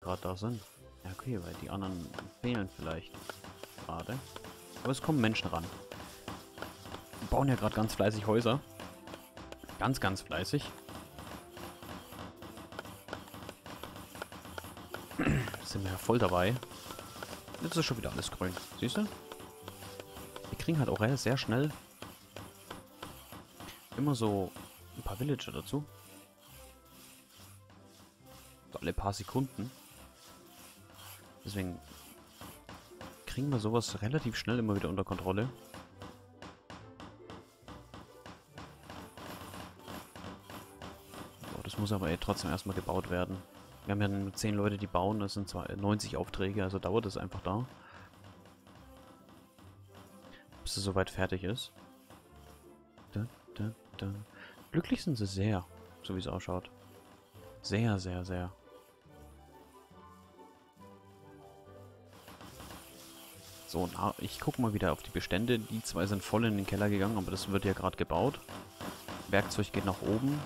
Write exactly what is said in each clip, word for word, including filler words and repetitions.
gerade da sind. Ja, okay, weil die anderen fehlen vielleicht gerade. Aber es kommen Menschen ran. Wir bauen ja gerade ganz fleißig Häuser. Ganz, ganz fleißig. Sind wir ja voll dabei. Jetzt ist schon wieder alles grün. Siehst du? Wir kriegen halt auch sehr schnell immer so ein paar Villager dazu. So alle paar Sekunden. Deswegen kriegen wir sowas relativ schnell immer wieder unter Kontrolle. So, das muss aber eh trotzdem erstmal gebaut werden. Wir haben ja nur zehn Leute, die bauen. Das sind zwar neunzig Aufträge, also dauert es einfach da. Bis es soweit fertig ist. Da, da, da. Glücklich sind sie sehr, so wie es ausschaut. Sehr, sehr, sehr. So, na, ich gucke mal wieder auf die Bestände. Die zwei sind voll in den Keller gegangen, aber das wird ja gerade gebaut. Werkzeug geht nach oben.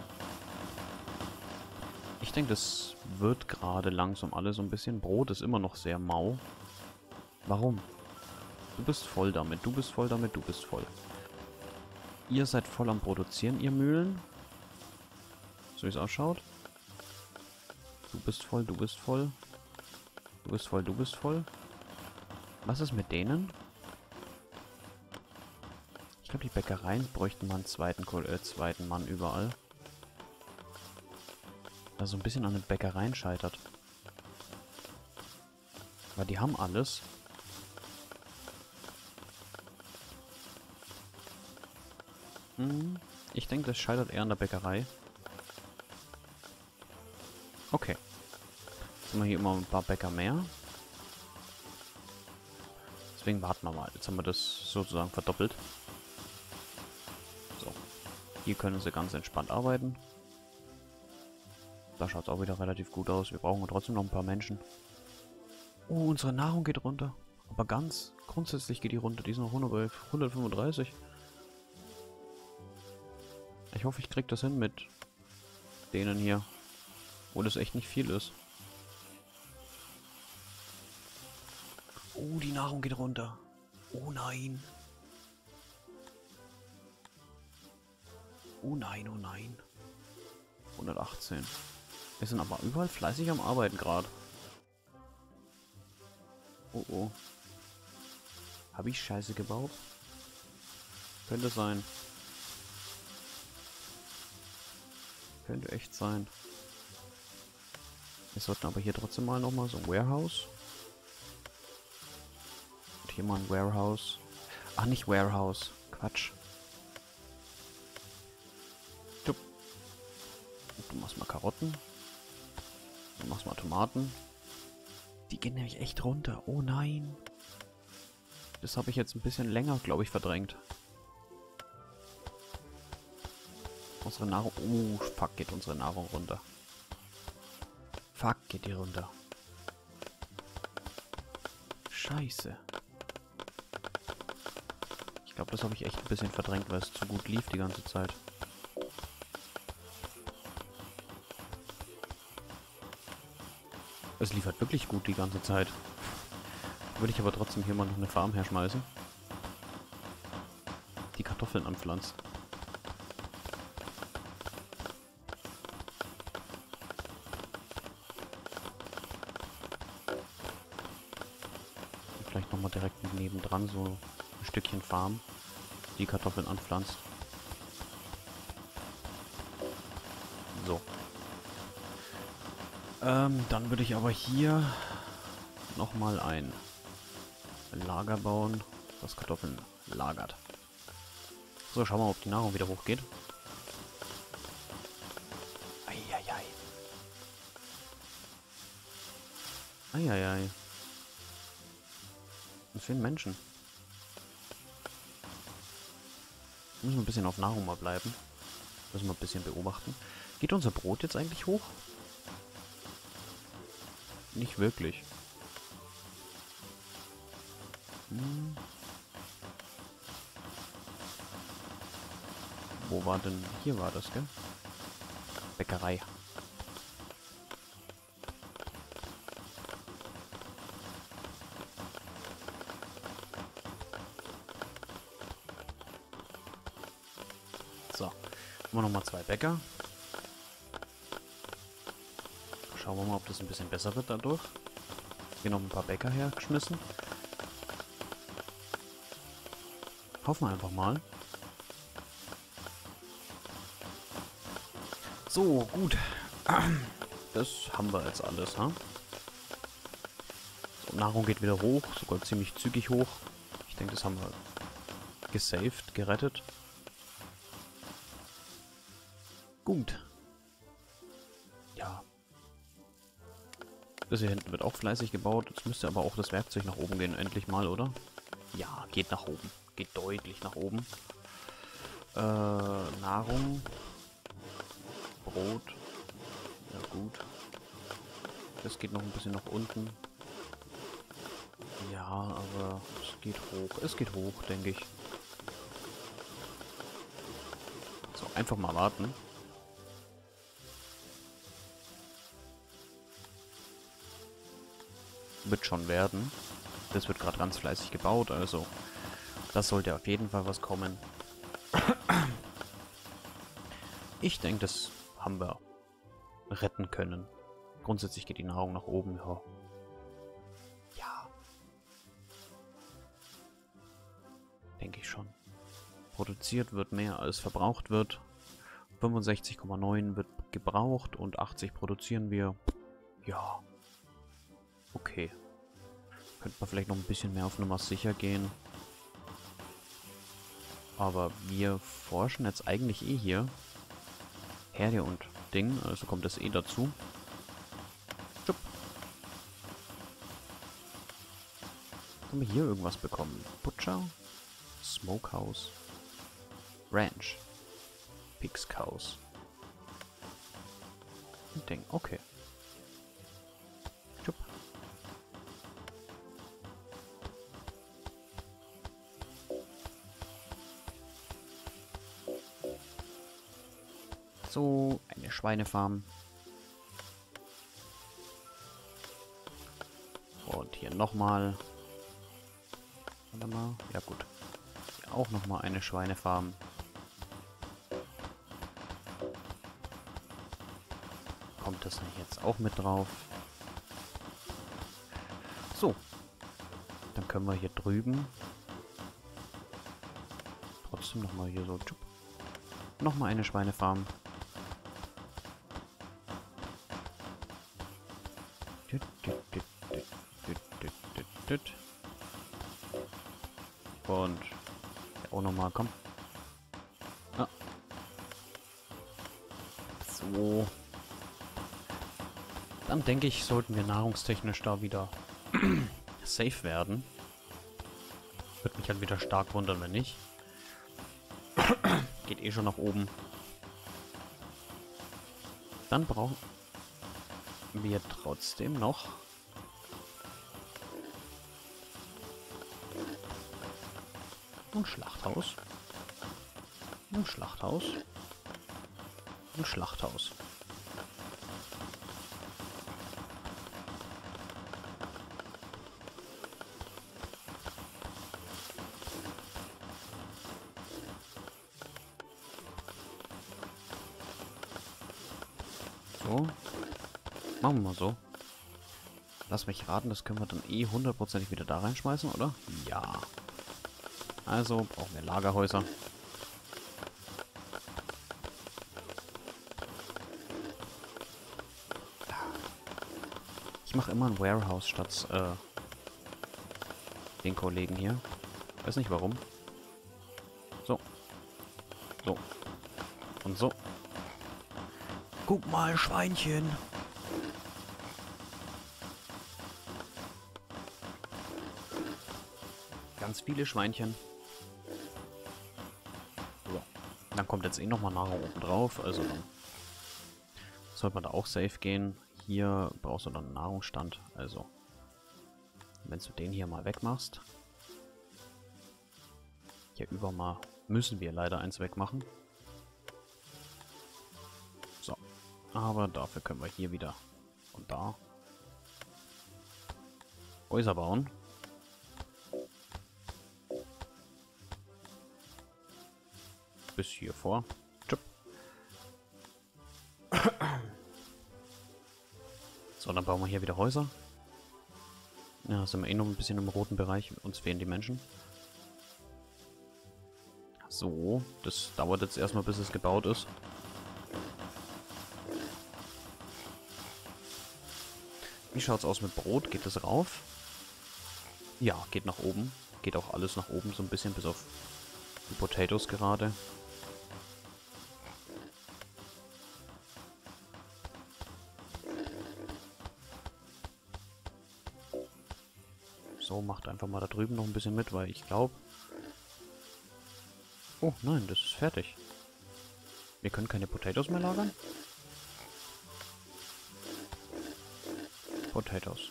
Ich denke, das wird gerade langsam alles so ein bisschen. Brot ist immer noch sehr mau. Warum? Du bist voll damit, du bist voll damit, du bist voll. Ihr seid voll am Produzieren, ihr Mühlen. So wie es ausschaut. Du bist voll, du bist voll. Du bist voll, du bist voll. Was ist mit denen? Ich glaube, die Bäckereien bräuchten mal einen zweiten, äh, zweiten Mann überall. Also ein bisschen an den Bäckereien scheitert. Weil die haben alles. Hm, ich denke, das scheitert eher an der Bäckerei. Okay. Jetzt haben wir hier immer ein paar Bäcker mehr. Deswegen warten wir mal. Jetzt haben wir das sozusagen verdoppelt. So. Hier können sie ganz entspannt arbeiten. Da schaut es auch wieder relativ gut aus. Wir brauchen trotzdem noch ein paar Menschen. Oh, unsere Nahrung geht runter. Aber ganz grundsätzlich geht die runter. Die ist noch hundertfünfunddreißig. Ich hoffe, ich krieg das hin mit denen hier. Wo das echt nicht viel ist. Oh, die Nahrung geht runter. Oh nein. Oh nein, oh nein. hundertachtzehn. Wir sind aber überall fleißig am Arbeiten gerade. Oh oh. Habe ich Scheiße gebaut? Könnte sein. Könnte echt sein. Wir sollten aber hier trotzdem mal nochmal so ein Warehouse. Und hier mal ein Warehouse. Ach, nicht Warehouse. Quatsch. Du, du machst mal Karotten. Du machst mal Tomaten. Die gehen nämlich echt runter. Oh nein. Das habe ich jetzt ein bisschen länger, glaube ich, verdrängt. Unsere Nahrung... Oh, fuck, geht unsere Nahrung runter. Fuck, geht die runter. Scheiße. Ich glaube, das habe ich echt ein bisschen verdrängt, weil es zu gut lief die ganze Zeit. Es liefert wirklich gut die ganze Zeit. Würde ich aber trotzdem hier mal noch eine Farm herschmeißen. Die Kartoffeln anpflanzt. Und vielleicht nochmal direkt nebendran so ein Stückchen Farm. Die Kartoffeln anpflanzt. So. Ähm, dann würde ich aber hier nochmal ein Lager bauen, das Kartoffeln lagert. So, schauen wir mal, ob die Nahrung wieder hochgeht. Eieiei. Eieiei. Es fehlen Menschen. Müssen wir ein bisschen auf Nahrung mal bleiben. Müssen wir ein bisschen beobachten. Geht unser Brot jetzt eigentlich hoch? Nicht wirklich. Hm. Wo war denn... Hier war das, gell? Bäckerei. So, haben wir nochmal zwei Bäcker. Schauen wir mal, ob das ein bisschen besser wird dadurch. Hier noch ein paar Bäcker hergeschmissen. Hoffen wir einfach mal. So, gut. Das haben wir jetzt alles, ha? So, Nahrung geht wieder hoch, sogar ziemlich zügig hoch. Ich denke, das haben wir gesaved, gerettet. Gut. Ja. Das hier hinten wird auch fleißig gebaut. Jetzt müsste aber auch das Werkzeug nach oben gehen, endlich mal, oder? Ja, geht nach oben. Geht deutlich nach oben. Äh, Nahrung. Brot. Ja, gut. Das geht noch ein bisschen nach unten. Ja, aber es geht hoch. Es geht hoch, denke ich. So, einfach mal warten. Wird schon werden. Das wird gerade ganz fleißig gebaut, also das sollte auf jeden Fall was kommen. Ich denke, das haben wir retten können. Grundsätzlich geht die Nahrung nach oben, ja. Ja. Denke ich schon. Produziert wird mehr als verbraucht wird. fünfundsechzig Komma neun wird gebraucht und achtzig produzieren wir. Ja. Okay. Könnte man vielleicht noch ein bisschen mehr auf Nummer sicher gehen. Aber wir forschen jetzt eigentlich eh hier. Herde und Ding, also kommt das eh dazu. Schupp. Haben wir hier irgendwas bekommen? Butcher? Smokehouse? Ranch? Pigs Cows? Ding, okay. Schupp. So, eine Schweinefarm. Und hier nochmal. Warte mal. Ja gut. Hier auch nochmal eine Schweinefarm. Kommt das nicht jetzt auch mit drauf? So. Dann können wir hier drüben trotzdem nochmal hier so. Nochmal eine Schweinefarm. Und auch nochmal, komm. Ah. So. Dann denke ich, sollten wir nahrungstechnisch da wieder safe werden. Würde mich halt wieder stark wundern, wenn nicht. Geht eh schon nach oben. Dann brauchen wir trotzdem noch ein Schlachthaus. Ein Schlachthaus. Ein Schlachthaus. So. Machen wir mal so. Lass mich raten, das können wir dann eh hundertprozentig wieder da reinschmeißen, oder? Ja. Also brauchen wir Lagerhäuser. Ich mache immer ein Warehouse statt äh, den Kollegen hier. Weiß nicht warum. So. So. Und so. Guck mal, Schweinchen. Ganz viele Schweinchen. So. Dann kommt jetzt eh nochmal Nahrung oben drauf. Also dann sollte man da auch safe gehen. Hier brauchst du dann einen Nahrungsstand. Also, wenn du den hier mal wegmachst. Hier über mal müssen wir leider eins wegmachen. So. Aber dafür können wir hier wieder und da Häuser bauen. bis hier vor. Tschüpp. So, dann bauen wir hier wieder Häuser. Ja, sind wir eh noch ein bisschen im roten Bereich. Uns fehlen die Menschen. So, das dauert jetzt erstmal, bis es gebaut ist. Wie schaut's aus mit Brot? Geht es rauf? Ja, geht nach oben. Geht auch alles nach oben so ein bisschen, bis auf die Potatoes gerade. So, macht einfach mal da drüben noch ein bisschen mit, weil ich glaube... Oh, nein, das ist fertig. Wir können keine Potatoes mehr lagern? Potatoes.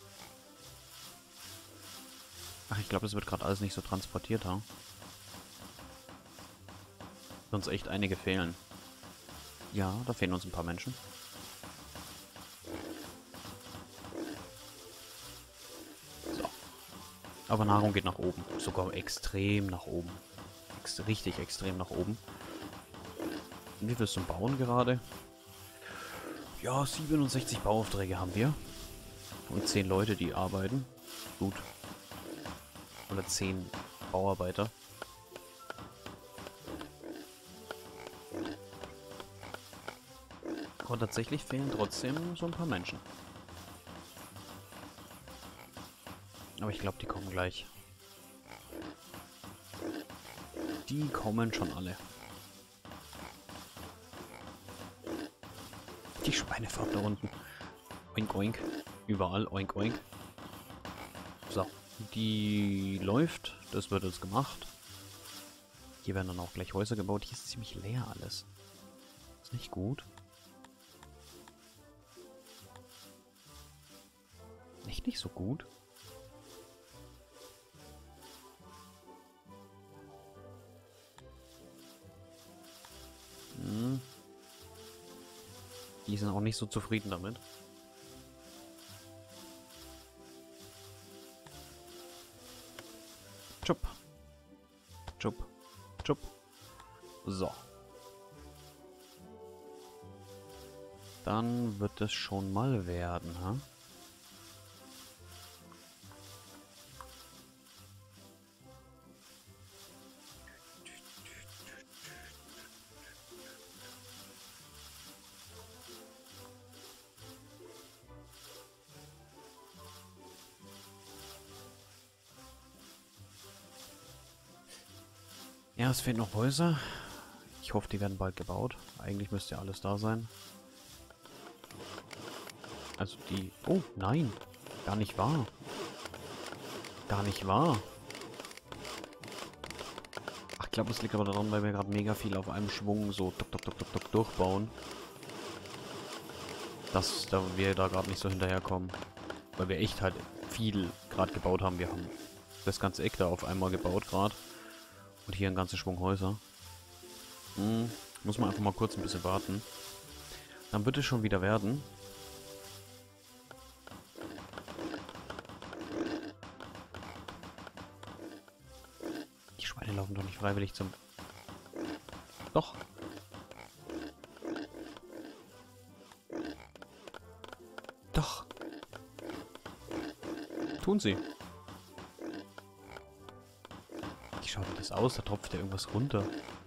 Ach, ich glaube, das wird gerade alles nicht so transportiert, ha? Sonst echt einige fehlen. Ja, da fehlen uns ein paar Menschen. So. Aber Nahrung geht nach oben. Sogar extrem nach oben. Ex richtig extrem nach oben. Wie viel ist zum Bauen gerade? Ja, siebenundsechzig Bauaufträge haben wir. Und zehn Leute, die arbeiten. Gut. Oder zehn Bauarbeiter. Aber tatsächlich fehlen trotzdem so ein paar Menschen. Aber ich glaube, die kommen gleich. Die kommen schon alle. Die Schweinefahrt da unten. Oink oink. Überall oink oink. So. Die läuft. Das wird jetzt gemacht. Hier werden dann auch gleich Häuser gebaut. Hier ist ziemlich leer alles. Ist nicht gut. Echt nicht so gut. Hm. Die sind auch nicht so zufrieden damit. Tschupp. Tschupp. Tschupp. So. Dann wird es schon mal werden, ha? Ja, es fehlen noch Häuser. Ich hoffe, die werden bald gebaut. Eigentlich müsste ja alles da sein. Also die... Oh, nein. Gar nicht wahr. Gar nicht wahr. Ach, ich glaube, es liegt aber daran, weil wir gerade mega viel auf einem Schwung so tuk, tuk, tuk, tuk, tuk durchbauen. Dass da wir da gerade nicht so hinterherkommen. Weil wir echt halt viel gerade gebaut haben. Wir haben das ganze Eck da auf einmal gebaut gerade. Und hier ein ganzer Schwung Häuser. Hm, muss man einfach mal kurz ein bisschen warten. Dann wird es schon wieder werden. Die Schweine laufen doch nicht freiwillig zum... Doch. Doch. Tun sie. Wie schaut das aus? Da tropft ja irgendwas runter.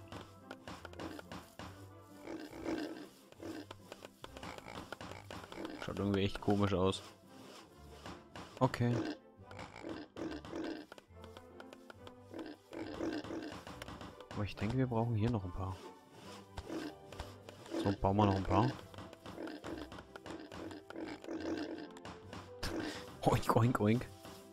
Schaut irgendwie echt komisch aus. Okay. Aber ich denke, wir brauchen hier noch ein paar. So, bauen wir noch ein paar. Oink, oink, oink.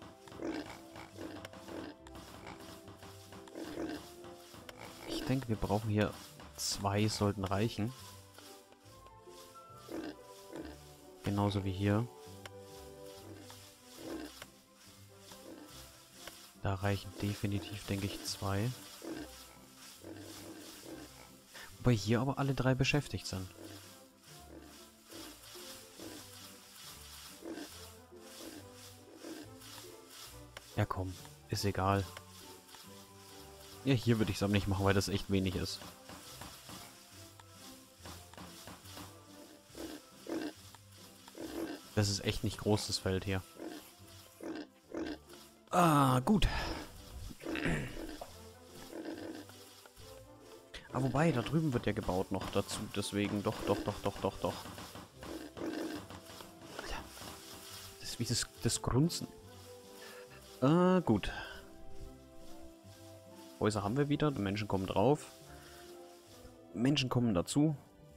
Ich denke, wir brauchen hier zwei, sollten reichen. Genauso wie hier. Da reichen definitiv, denke ich, zwei. Wobei hier aber alle drei beschäftigt sind. Ja komm, ist egal. Ja, hier würde ich es aber nicht machen, weil das echt wenig ist. Das ist echt nicht groß, das Feld hier. Ah, gut. Ah, wobei, da drüben wird ja gebaut noch dazu. Deswegen doch, doch, doch, doch, doch, doch. Alter. Das ist wie das, das Grunzen. Ah, gut. Häuser haben wir wieder. Die Menschen kommen drauf. Menschen kommen dazu.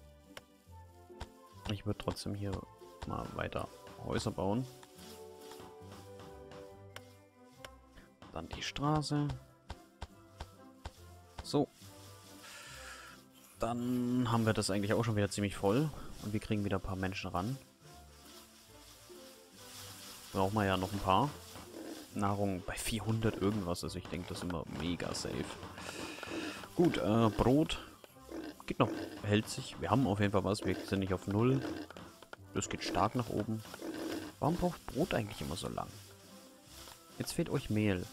Ich würde trotzdem hier mal weiter Häuser bauen. Dann die Straße. So. Dann haben wir das eigentlich auch schon wieder ziemlich voll. Und wir kriegen wieder ein paar Menschen ran. Brauchen wir ja noch ein paar. Nahrung bei vierhundert irgendwas. Also ich denke, das ist immer mega safe. Gut, äh, Brot. Geht noch. Hält sich. Wir haben auf jeden Fall was. Wir sind nicht auf null. Das geht stark nach oben. Warum braucht Brot eigentlich immer so lang? Jetzt fehlt euch Mehl.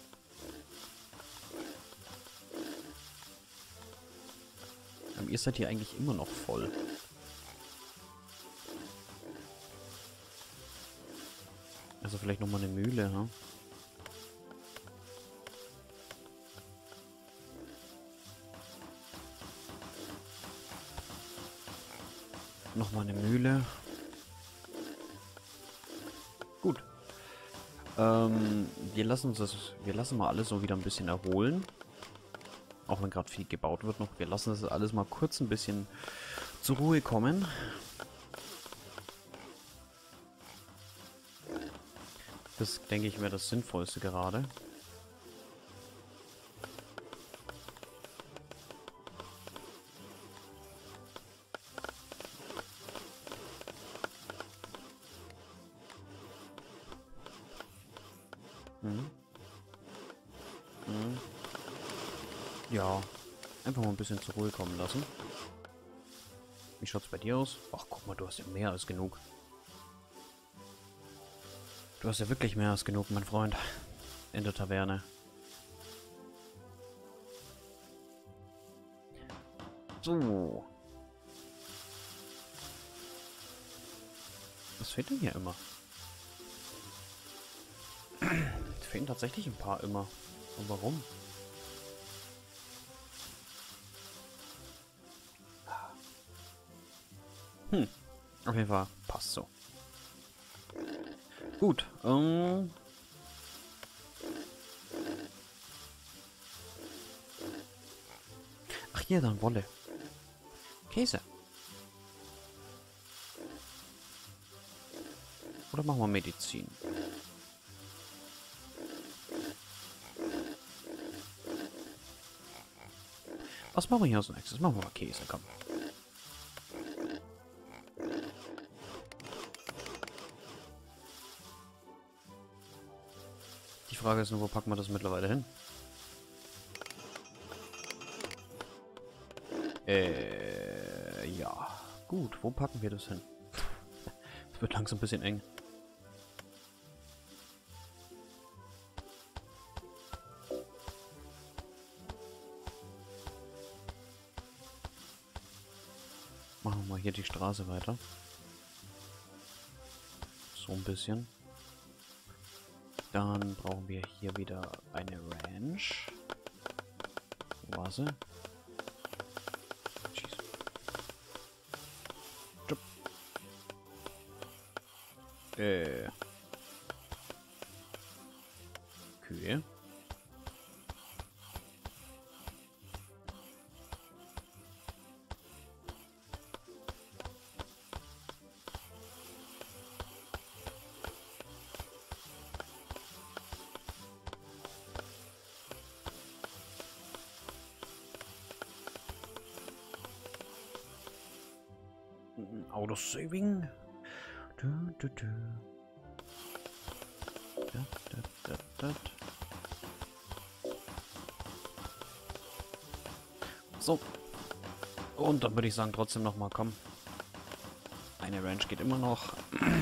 Aber ihr seid hier eigentlich immer noch voll. Also vielleicht nochmal eine Mühle, ha? Nochmal eine Mühle. Gut. Ähm, wir lassen uns das, wir lassen mal alles so wieder ein bisschen erholen. Auch wenn gerade viel gebaut wird noch. Wir lassen das alles mal kurz ein bisschen zur Ruhe kommen. Das, denke ich, wäre das Sinnvollste gerade. Mhm. Mhm. Ja, einfach mal ein bisschen zur Ruhe kommen lassen. Wie schaut's bei dir aus? Ach, guck mal, du hast ja mehr als genug. Du hast ja wirklich mehr als genug, mein Freund. In der Taverne. So. Was fehlt denn hier immer? Es fehlen tatsächlich ein paar immer. Und warum? Hm. Auf jeden Fall passt so. Gut. Ähm. Ach hier, dann Wolle. Käse. Oder machen wir Medizin? Was machen wir hier als nächstes? Machen wir mal Käse, komm. Die Frage ist nur, wo packen wir das mittlerweile hin? Äh, ja. Gut, wo packen wir das hin? Es wird langsam ein bisschen eng. Machen wir mal hier die Straße weiter. So ein bisschen. Dann brauchen wir hier wieder eine Ranch. Wo war sie? Jeez. Jupp. Äh. Kühe. Auto-Saving. Du, du, du. Da, da, da, da. So. Und dann würde ich sagen, trotzdem noch mal, komm. Eine Ranch geht immer noch.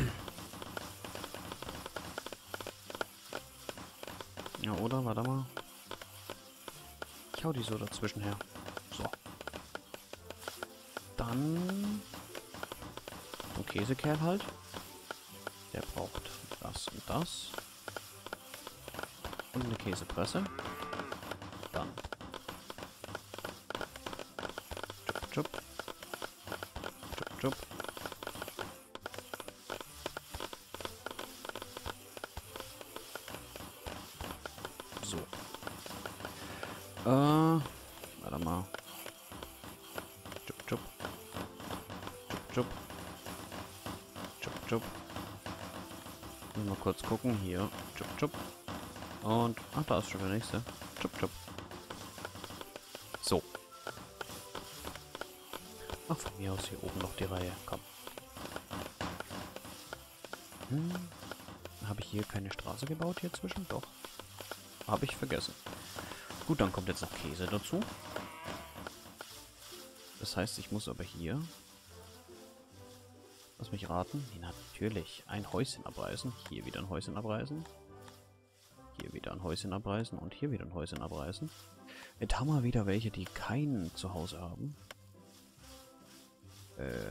Ja, oder? Warte mal. Ich hau die so dazwischen her. So. Dann... Ein Käsekerl halt. Der das. Und eine Käsepresse. Dann. Chup, chup. Chup, chup. So. Äh, warte mal. Chup, chup. Chup, chup. Chup, chup. Mal kurz gucken. Hier. Chup, chup. Und, ach, da ist schon der nächste. Chup, chup. So. Ach, von mir aus hier oben noch die Reihe. Komm. Hm. Habe ich hier keine Straße gebaut hier zwischen? Doch. Habe ich vergessen. Gut, dann kommt jetzt noch Käse dazu. Das heißt, ich muss aber hier... Lass mich raten. Ja, natürlich. Ein Häuschen abreißen. Hier wieder ein Häuschen abreißen. Hier wieder ein Häuschen abreißen. Und hier wieder ein Häuschen abreißen. Jetzt haben wir wieder welche, die keinen zu Hause haben. Äh...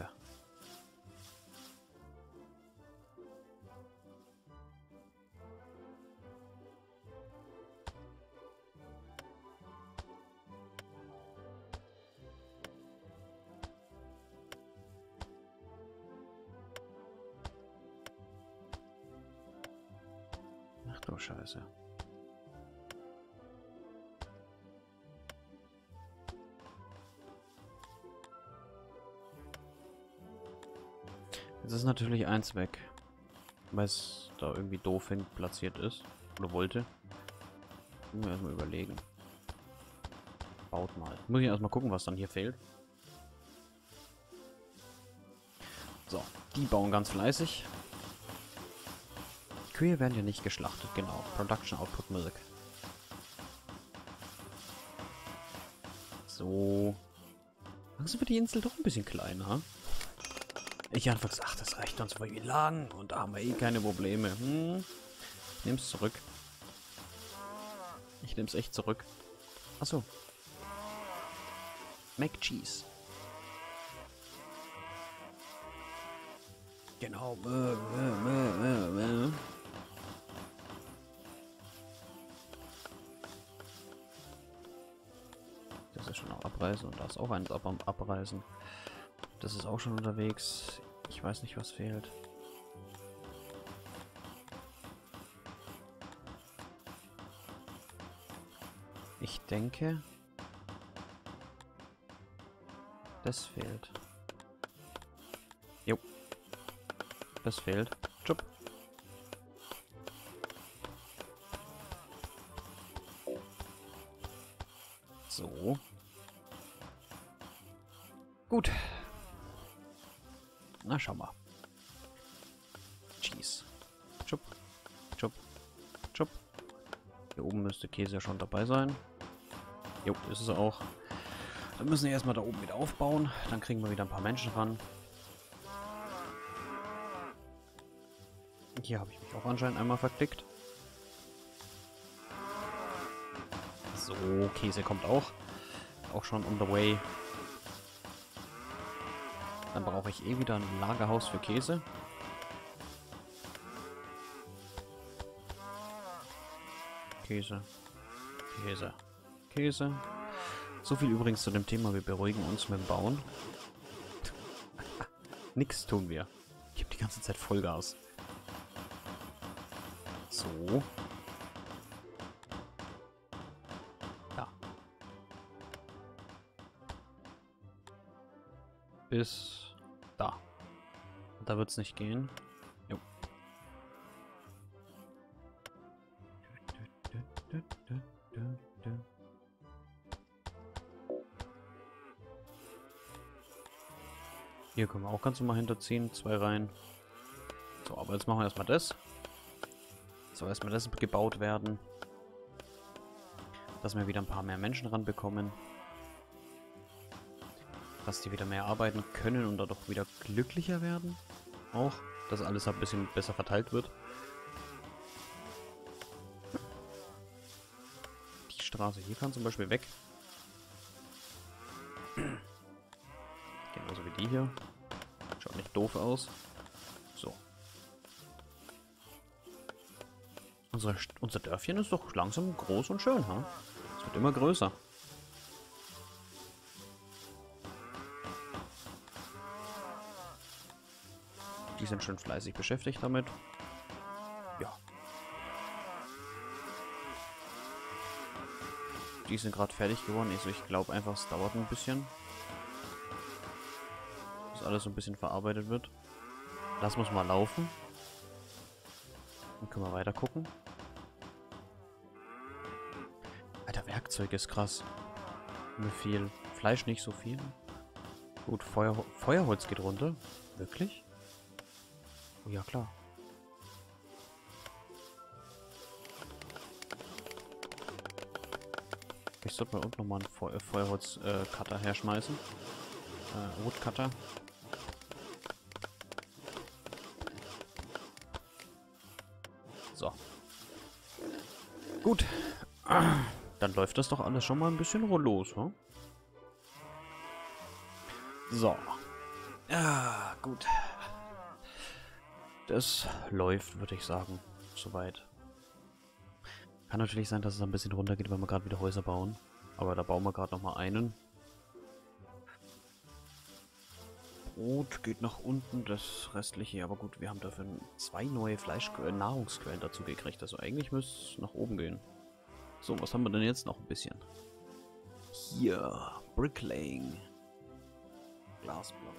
Ach du Scheiße. Jetzt ist natürlich eins weg, weil es da irgendwie doof hin platziert ist. Oder wollte. Muss ich erstmal überlegen. Baut mal. Muss ich erstmal gucken, was dann hier fehlt. So, die bauen ganz fleißig. Kühe werden ja nicht geschlachtet, genau. Production Output Milk. So. Langsam wird die Insel doch ein bisschen kleiner. Ich einfach gesagt, ach, das reicht uns voll wie lang und da haben wir eh keine Probleme. Hm. Ich nehm's zurück. Ich nehm's echt zurück. Achso. Mac Cheese. Genau. Mö, mö, mö, mö, mö. Das ist schon auch abreißen und da ist auch eins ab am Abreißen. Das ist auch schon unterwegs. Ich weiß nicht, was fehlt. Ich denke, das fehlt. Jo. Das fehlt. Tschüpp. So. Gut. Na, schau mal. Cheese. Chup. Chup. Chup. Hier oben müsste Käse ja schon dabei sein. Jo, ist es auch. Dann müssen wir erstmal da oben wieder aufbauen. Dann kriegen wir wieder ein paar Menschen ran. Hier habe ich mich auch anscheinend einmal verklickt. So, Käse kommt auch. Auch schon on the way. Dann brauche ich eh wieder ein Lagerhaus für Käse. Käse. Käse. Käse. So viel übrigens zu dem Thema, wir beruhigen uns mit dem Bauen. Nix tun wir. Ich habe die ganze Zeit Vollgas. So. Ja. Bis da. Da wird es nicht gehen. Jo. Hier können wir auch ganz normal hinterziehen. Zwei Reihen. So, aber jetzt machen wir erstmal das. So, erstmal das gebaut werden. Dass wir wieder ein paar mehr Menschen ranbekommen. Dass die wieder mehr arbeiten können und dadurch wieder glücklicher werden. Auch, dass alles ein bisschen besser verteilt wird. Die Straße hier kann zum Beispiel weg. Genauso wie die hier. Schaut nicht doof aus. So. Unser, unser Dörfchen ist doch langsam groß und schön, ha? Es wird immer größer. Die sind schon fleißig beschäftigt damit. Ja. Die sind gerade fertig geworden. Also ich glaube einfach, es dauert ein bisschen. Bis alles so ein bisschen verarbeitet wird. Lassen wir es mal laufen. Dann können wir weiter gucken. Alter, Werkzeug ist krass. Mir viel. Fleisch nicht so viel. Gut, Feuer, Feuerholz geht runter. Wirklich? Oh ja, klar. Ich sollte mal unten nochmal einen Feu Feuerholz-Cutter äh, herschmeißen. Äh, Woodcutter. So. Gut. Dann läuft das doch alles schon mal ein bisschen los, hm? So. Ja, gut. Das läuft, würde ich sagen. Soweit. Kann natürlich sein, dass es ein bisschen runtergeht, wenn wir gerade wieder Häuser bauen. Aber da bauen wir gerade nochmal einen. Brot geht nach unten, das restliche. Aber gut, wir haben dafür zwei neue Fleisch äh, Nahrungsquellen dazu gekriegt. Also eigentlich müsste es nach oben gehen. So, was haben wir denn jetzt noch ein bisschen? Hier, Bricklaying. Glasblock.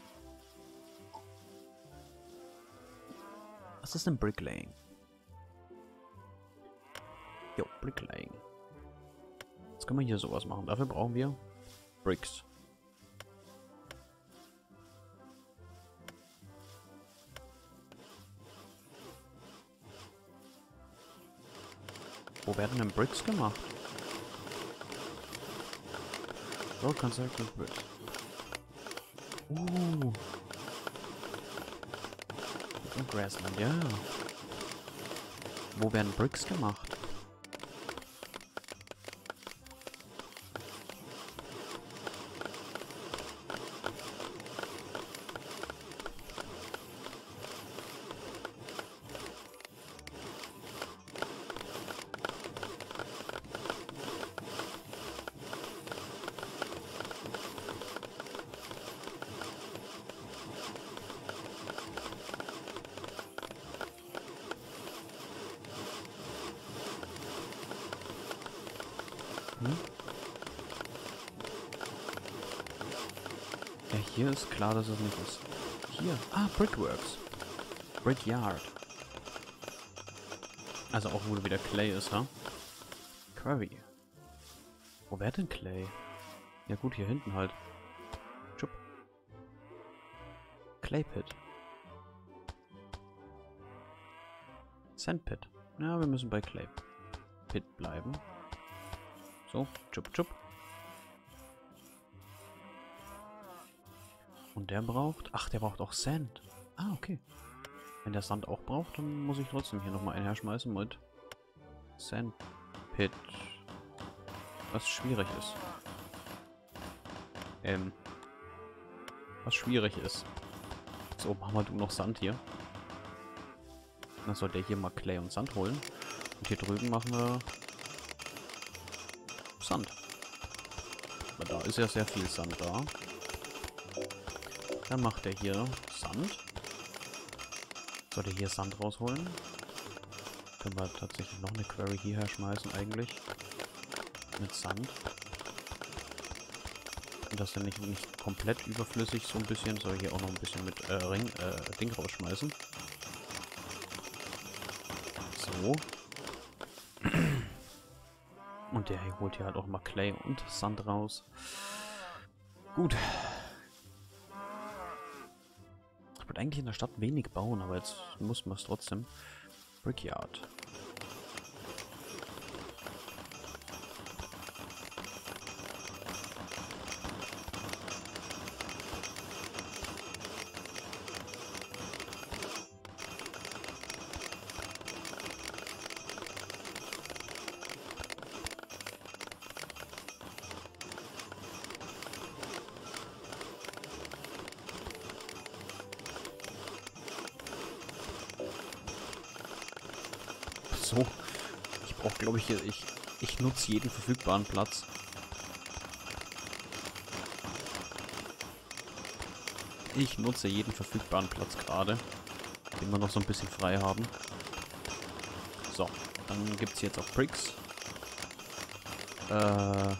Was ist denn Bricklaying? Jo, Bricklaying. Jetzt können wir hier sowas machen. Dafür brauchen wir Bricks. Wo werden denn Bricks gemacht? Road Constructed Bricks. Uh. Und Grassland, ja. Wo werden Bricks gemacht? Hm? Ja, hier ist klar, dass es nicht ist. Hier. Ah, Brickworks. Brickyard. Also auch, wo wieder Clay ist, ha? Quarry. Wo wäre denn Clay? Ja gut, hier hinten halt. Chup. Clay Pit. Sand Pit. Ja, wir müssen bei Clay Pit bleiben. So, chup chup. Und der braucht... Ach, der braucht auch Sand. Ah, okay. Wenn der Sand auch braucht, dann muss ich trotzdem hier nochmal einen herschmeißen mit Sand Pit. Was schwierig ist. Ähm. Was schwierig ist. So, machen wir du noch Sand hier. Dann soll der hier mal Clay und Sand holen. Und hier drüben machen wir Sand. Aber da ist ja sehr viel Sand da. Dann macht er hier Sand. Soll er hier Sand rausholen? Können wir tatsächlich noch eine Quarry hierher schmeißen eigentlich. Mit Sand. Und das dann nicht, nicht komplett überflüssig, so ein bisschen. Soll hier auch noch ein bisschen mit äh, Ring, äh, Ding rausschmeißen. So. Und der hier holt hier halt auch mal Clay und Sand raus. Gut. Ich würde eigentlich in der Stadt wenig bauen, aber jetzt muss man es trotzdem. Brickyard. So, brauche, glaube ich, hier... Ich, ich nutze jeden verfügbaren Platz. Ich nutze jeden verfügbaren Platz gerade, den wir noch so ein bisschen frei haben. So, dann gibt es jetzt auch Bricks. Äh...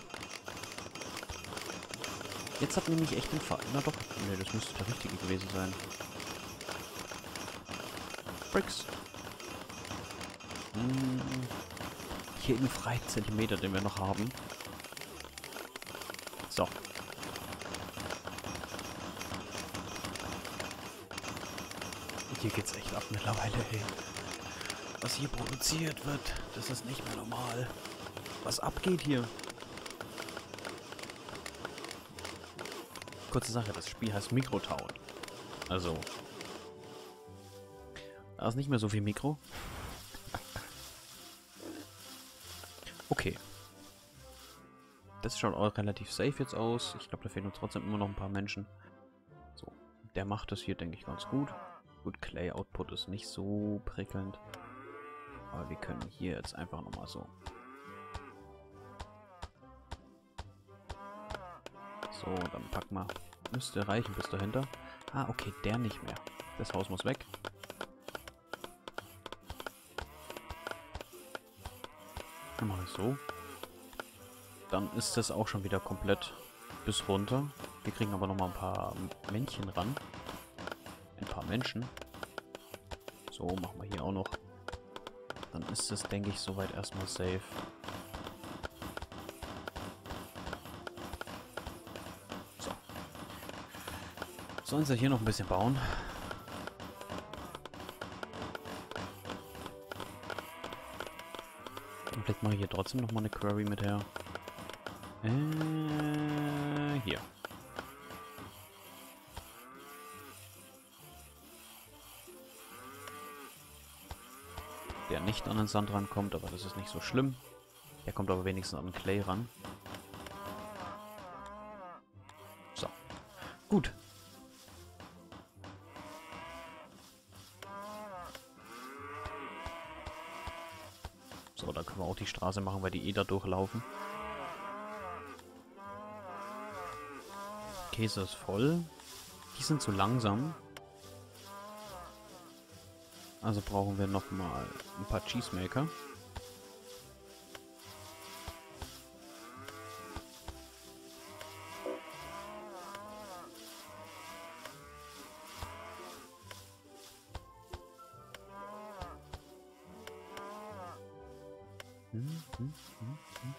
Jetzt hat nämlich echt den Fall. Na doch, nee, das müsste der richtige gewesen sein. Bricks. Hm. Jeden freien Zentimeter, den wir noch haben. So. Hier geht's echt ab mittlerweile, ey. Was hier produziert wird, das ist nicht mehr normal. Was abgeht hier? Kurze Sache, das Spiel heißt Mikrotown. Also. Da ist nicht mehr so viel Mikro. Okay. Das schaut auch relativ safe jetzt aus. Ich glaube, da fehlen uns trotzdem immer noch ein paar Menschen. So. Der macht das hier, denke ich, ganz gut. Gut, Clay Output ist nicht so prickelnd. Aber wir können hier jetzt einfach nochmal so. So, dann packen wir. Müsste reichen bis dahinter. Ah, okay, der nicht mehr. Das Haus muss weg. Dann mache ich so. Dann ist das auch schon wieder komplett bis runter. Wir kriegen aber nochmal ein paar Männchen ran. Ein paar Menschen. So, machen wir hier auch noch. Dann ist das, denke ich, soweit erstmal safe. So. Sollen sie hier noch ein bisschen bauen? Und vielleicht mache ich hier trotzdem nochmal eine Query mit her. Äh, hier. Der nicht an den Sand rankommt, aber das ist nicht so schlimm. Der kommt aber wenigstens an den Clay ran. So. Gut. So, da können wir auch die Straße machen, weil die eh da durchlaufen. Käse ist voll. Die sind zu langsam. Also brauchen wir nochmal ein paar Cheesemaker. Hm, hm, hm, hm.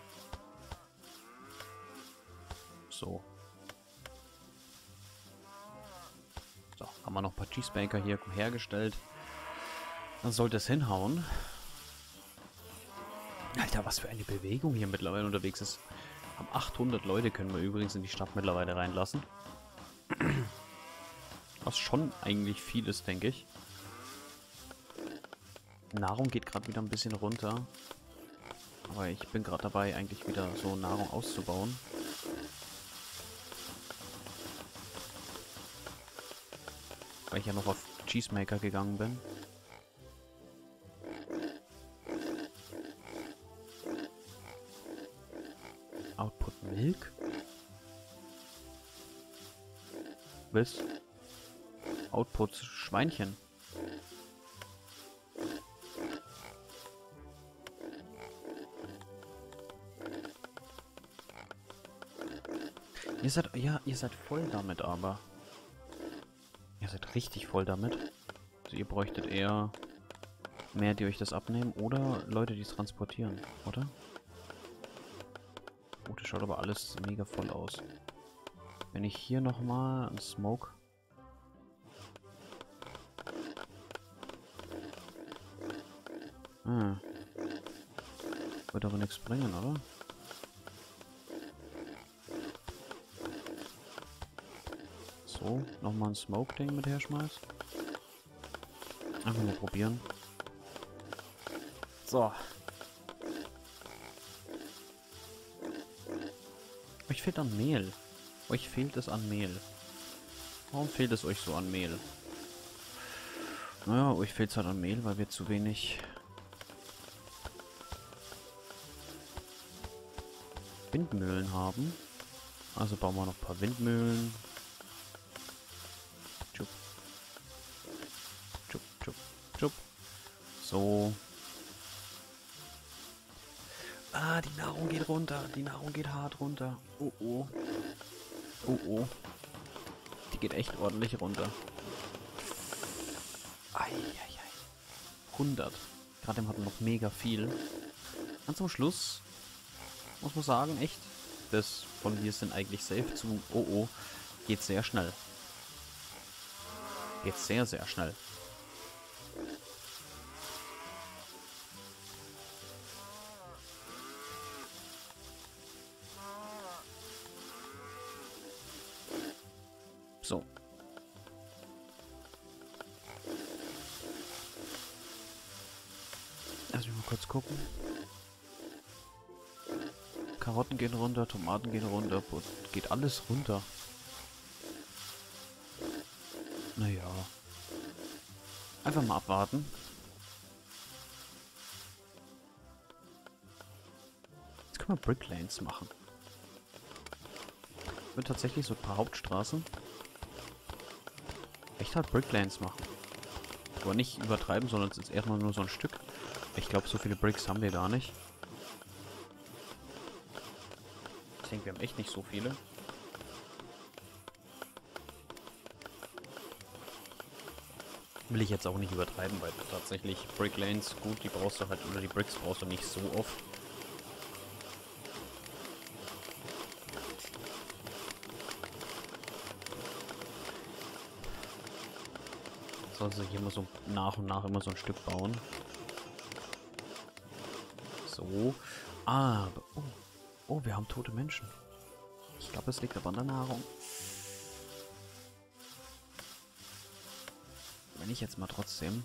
So. So, haben wir noch ein paar Cheesemaker hier hergestellt. Dann sollte es hinhauen. Alter, was für eine Bewegung hier mittlerweile unterwegs ist. Am achthundert Leute können wir übrigens in die Stadt mittlerweile reinlassen. Was schon eigentlich viel ist, denke ich. Nahrung geht gerade wieder ein bisschen runter. Aber ich bin gerade dabei, eigentlich wieder so Nahrung auszubauen. Weil ich ja noch auf Cheesemaker gegangen bin. Output Milk? Was? Output Schweinchen. Ihr seid, ja, ihr seid voll damit, aber. Ihr seid richtig voll damit. Also ihr bräuchtet eher mehr, die euch das abnehmen oder Leute, die es transportieren, oder? Oh, das schaut aber alles mega voll aus. Wenn ich hier nochmal einen Smoke... Ah. Wird aber nichts bringen, oder? So, nochmal ein Smoke-Ding mit herschmeißt. Einfach mal probieren. So. Euch fehlt an Mehl. Euch fehlt es an Mehl. Warum fehlt es euch so an Mehl? Naja, euch fehlt es halt an Mehl, weil wir zu wenig... Windmühlen haben. Also bauen wir noch ein paar Windmühlen. Tschupp. Tschupp, tschupp, tschupp. So. Ah, die Nahrung geht runter. Die Nahrung geht hart runter. Oh, oh. Oh, oh. Die geht echt ordentlich runter. Eieiei. hundert. Gerade hatten wir noch mega viel. Und zum Schluss muss man sagen, echt, das von wir sind eigentlich safe zu oh oh geht sehr schnell. Geht sehr, sehr schnell. So. Lass mich mal kurz gucken. Karotten gehen runter, Tomaten gehen runter, geht alles runter. Naja. Einfach mal abwarten. Jetzt können wir Bricklanes machen. Ich würde tatsächlich so ein paar Hauptstraßen echt halt Bricklanes machen. Aber nicht übertreiben, sondern es ist erstmal nur so ein Stück. Ich glaube, so viele Bricks haben wir gar nicht. Ich denke, wir haben echt nicht so viele. Will ich jetzt auch nicht übertreiben, weil tatsächlich Bricklanes, gut, die brauchst du halt, oder die Bricks brauchst du nicht so oft. Also hier immer so nach und nach immer so ein Stück bauen. So. Ah, oh, oh, wir haben tote Menschen. Ich glaube, es liegt aber an der Nahrung. Wenn ich jetzt mal trotzdem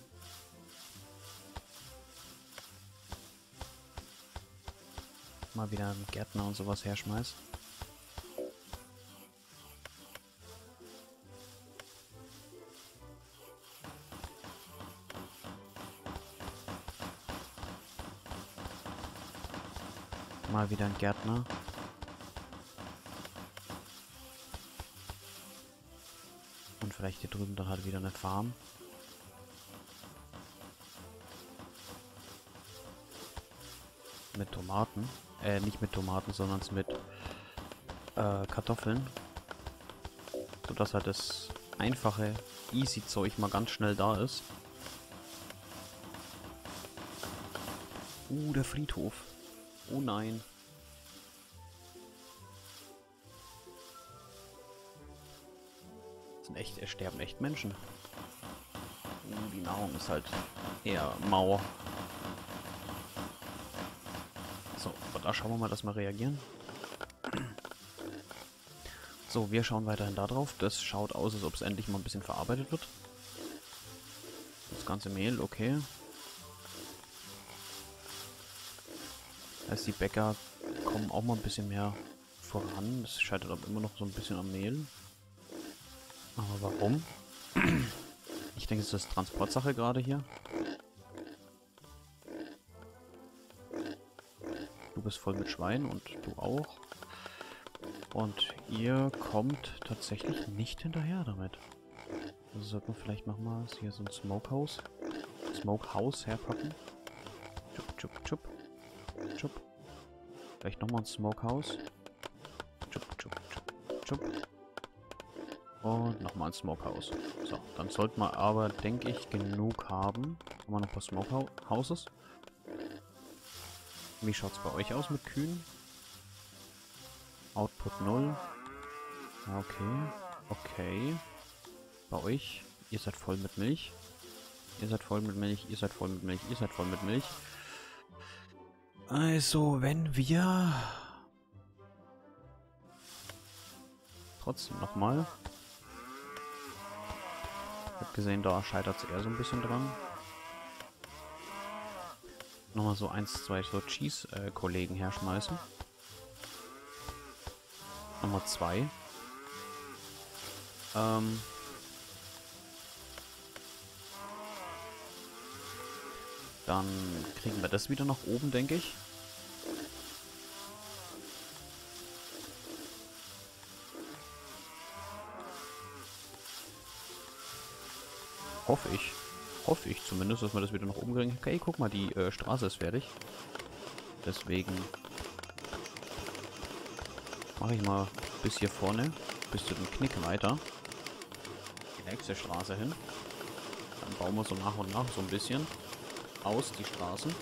mal wieder einen Gärtner und sowas herschmeiß. Mal wieder ein Gärtner. Und vielleicht hier drüben dann halt wieder eine Farm. Mit Tomaten. Äh, nicht mit Tomaten, sondern mit äh, Kartoffeln. Sodass halt das einfache, easy Zeug mal ganz schnell da ist. Uh, der Friedhof. Oh nein. Das sind echt, es sterben echt Menschen. Uh, die Nahrung ist halt eher mau. So, aber da schauen wir mal, dass wir reagieren. So, wir schauen weiterhin da drauf. Das schaut aus, als ob es endlich mal ein bisschen verarbeitet wird. Das ganze Mehl, okay. Also die Bäcker kommen auch mal ein bisschen mehr voran. Das scheitert aber immer noch so ein bisschen am Mehl. Aber warum? Ich denke, es ist Transportsache gerade hier. Du bist voll mit Schwein und du auch. Und ihr kommt tatsächlich nicht hinterher damit. Also sollten wir vielleicht nochmal hier so ein Smokehouse. Smokehouse herpacken. Chup, chup, chup. Chup. Vielleicht nochmal ein Smokehouse. Chup, chup, chup, chup. Und nochmal ein Smokehouse. So, dann sollten wir aber, denke ich, genug haben. Haben wir noch ein paar Smokehouses? Wie schaut es bei euch aus mit Kühen? Output null. Okay. Okay. Bei euch, ihr seid voll mit Milch. Ihr seid voll mit Milch, ihr seid voll mit Milch, ihr seid voll mit Milch. Also, wenn wir... Trotzdem nochmal. Ich habe gesehen, da scheitert es eher so ein bisschen dran. Nochmal so eins, zwei so Cheese-Kollegen herschmeißen. Nummer zwei. Ähm... Dann kriegen wir das wieder nach oben, denke ich. Hoffe ich. Hoffe ich zumindest, dass wir das wieder nach oben kriegen. Okay, guck mal, die äh, Straße ist fertig. Deswegen mache ich mal bis hier vorne, bis zu dem Knick weiter. Die nächste Straße hin. Dann bauen wir so nach und nach so ein bisschen aus die Straßen.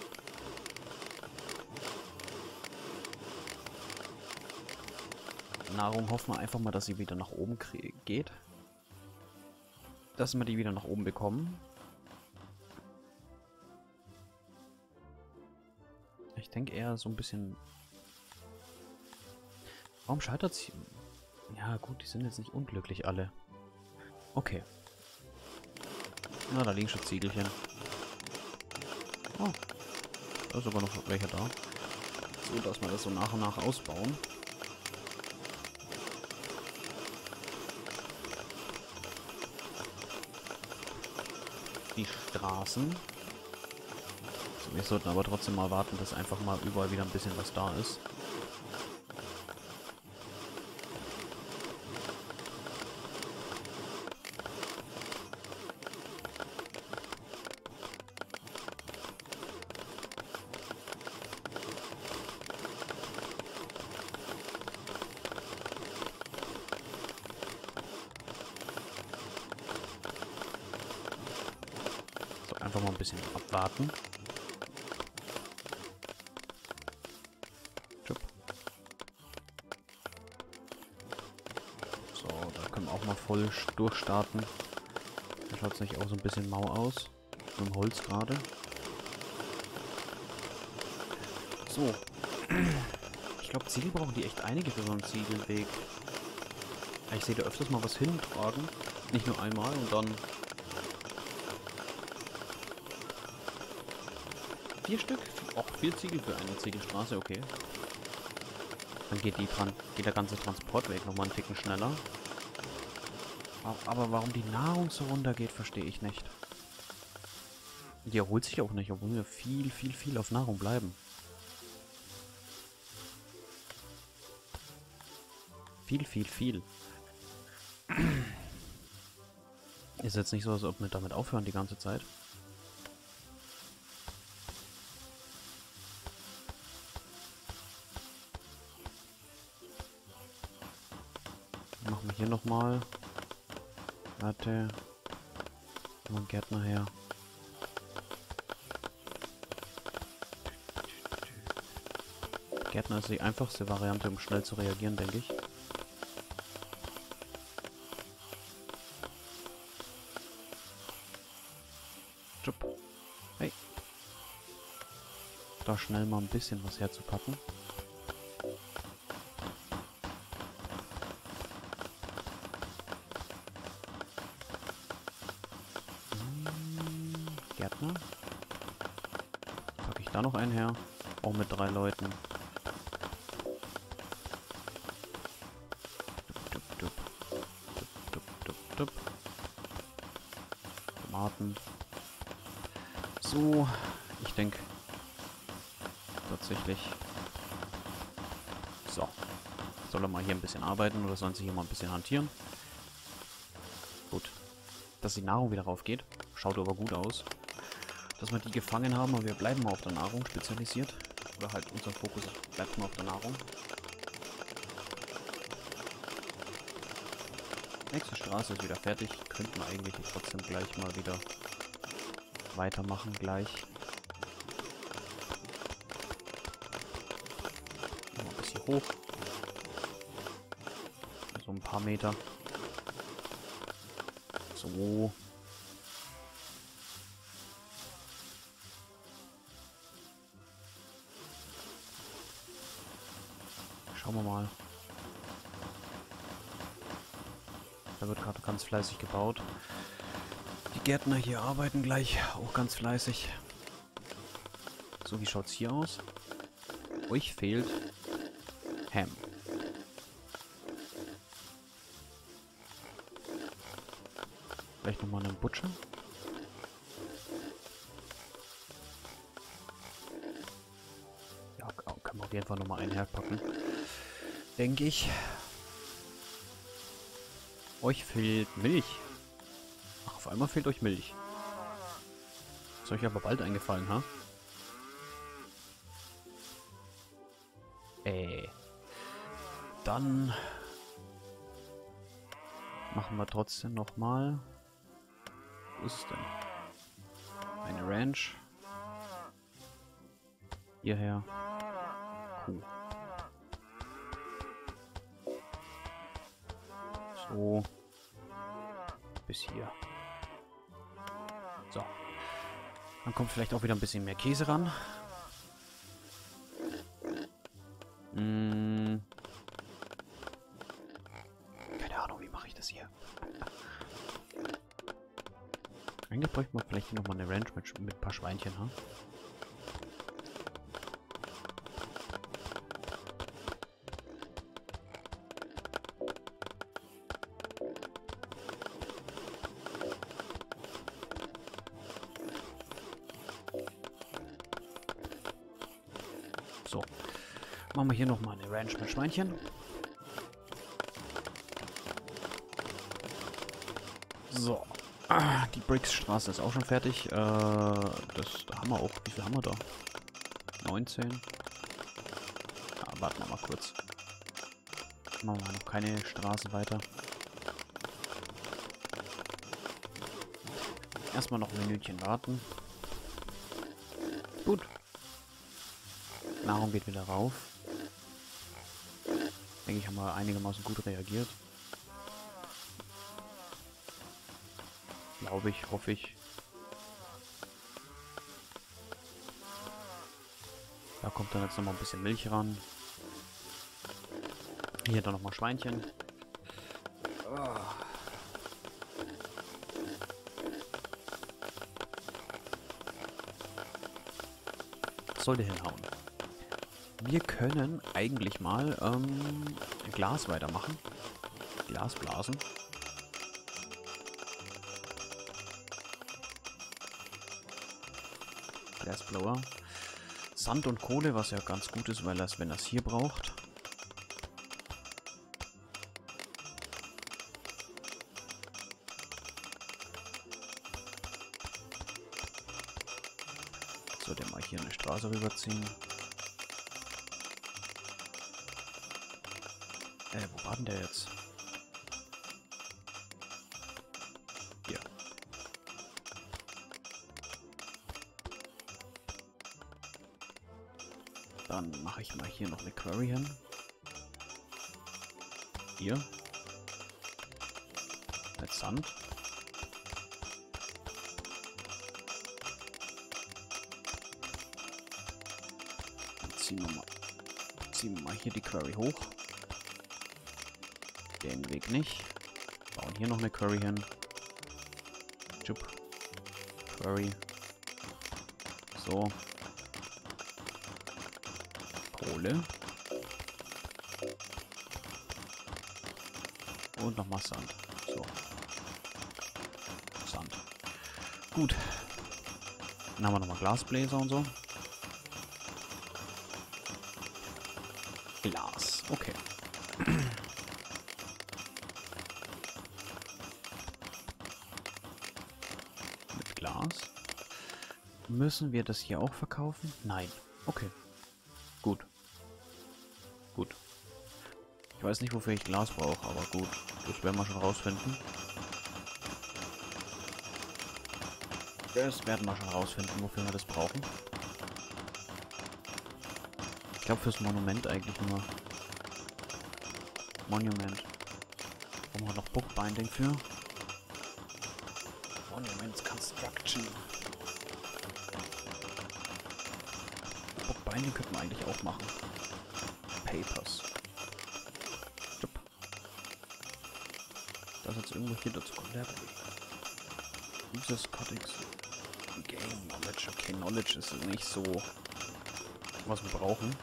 Nahrung hoffen wir einfach mal, dass sie wieder nach oben geht. Dass wir die wieder nach oben bekommen. Ich denke eher so ein bisschen... Warum scheitert sie? Ja gut, die sind jetzt nicht unglücklich alle. Okay. Na, da liegen schon Ziegelchen. Oh. Da ist sogar noch welche da. So, dass wir das so nach und nach ausbauen. Die Straßen. So, wir sollten aber trotzdem mal warten, dass einfach mal überall wieder ein bisschen was da ist. Einfach mal ein bisschen abwarten. So, da können wir auch mal voll durchstarten. Da schaut es nicht auch so ein bisschen mau aus. Mit dem Holz gerade. So. Ich glaube, Ziegel brauchen die echt einige für so einen Ziegelweg. Ich sehe da öfters mal was hintragen. Nicht nur einmal und dann... Vier Stück? Auch vier Ziegel für eine Ziegelstraße, okay. Dann geht, die dran, geht der ganze Transportweg nochmal einen Ticken schneller. Aber warum die Nahrung so runtergeht, verstehe ich nicht. Die erholt sich auch nicht, obwohl wir viel, viel, viel auf Nahrung bleiben. Viel, viel, viel. Ist jetzt nicht so, als ob wir damit aufhören die ganze Zeit. Machen wir hier nochmal. Warte. Mal einen Gärtner her. Gärtner ist die einfachste Variante, um schnell zu reagieren, denke ich. Hey. Da schnell mal ein bisschen was herzupacken. Gärtner. Packe ich da noch einen her. Auch mit drei Leuten. Dup, dup, dup, dup, dup. Tomaten. So, ich denke tatsächlich. So. Soll er mal hier ein bisschen arbeiten oder sollen sie hier mal ein bisschen hantieren? Gut. Dass die Nahrung wieder raufgeht. Schaut aber gut aus. Dass wir die gefangen haben, aber wir bleiben mal auf der Nahrung spezialisiert. Oder halt unser Fokus bleibt mal auf der Nahrung. Nächste Straße ist wieder fertig. Könnten wir eigentlich trotzdem gleich mal wieder weitermachen. Gleich. Mal ein bisschen hoch. So ein paar Meter. So. Schauen wir mal. Da wird gerade ganz fleißig gebaut. Die Gärtner hier arbeiten gleich auch ganz fleißig. So, wie schaut's hier aus? Euch fehlt Ham. Vielleicht nochmal einen Butcher. Ja, können wir auf jeden Fall nochmal einen herpacken. Denke ich. Euch fehlt Milch. Ach, Auf einmal fehlt euch Milch. Ist euch aber bald eingefallen, ha? Äh. Dann machen wir trotzdem nochmal. Wo ist es denn? Eine Ranch. Hierher. Kuh. So. Bis hier. So. Dann kommt vielleicht auch wieder ein bisschen mehr Käse ran. Hm. Keine Ahnung, wie mache ich das hier? Eigentlich bräuchte man vielleicht hier nochmal eine Ranch mit, mit ein paar Schweinchen, ha? So. Machen wir hier nochmal eine Ranch mit Schweinchen. So. Ah, die Bricksstraße ist auch schon fertig. Äh, das, da haben wir auch. Wie viel haben wir da? neunzehn. Ah, warten wir mal kurz. Machen wir noch keine Straße weiter. Erstmal noch ein Minütchen warten. Gut. Nahrung geht wieder rauf. Denke ich, haben wir einigermaßen gut reagiert. Glaube ich, hoffe ich. Da kommt dann jetzt noch mal ein bisschen Milch ran. Hier dann noch mal Schweinchen. Oh. Sollte hinhauen. Wir können eigentlich mal ähm, Glas weitermachen. Glas blasen. Glassblower. Sand und Kohle, was ja ganz gut ist, weil das, wenn das hier braucht. So, den mal hier eine Straße rüberziehen. Äh, wo war denn der jetzt? Hier. Dann mache ich mal hier noch eine Quarry hin. Hier. Mit Sand. Dann ziehen wir mal, ziehen wir mal hier die Quarry hoch. Den Weg nicht. Bauen hier noch eine Quarry hin. Jupp. Quarry. So. Kohle. Und nochmal Sand. So. Sand. Gut. Dann haben wir nochmal Glasbläser und so. Glas. Okay. Mit Glas. Müssen wir das hier auch verkaufen? Nein. Okay. Gut. Gut. Ich weiß nicht, wofür ich Glas brauche, aber gut. Das werden wir schon rausfinden. Das werden wir schon rausfinden, wofür wir das brauchen. Ich glaube fürs Monument eigentlich nur. Monument. Brauchen wir noch Bookbinding für? Monuments Construction. Bookbinding könnten wir eigentlich auch machen. Papers. Jupp. Das jetzt irgendwo hier dazu kommt. Users Codex. Game Knowledge. Okay, Knowledge ist nicht so, was wir brauchen.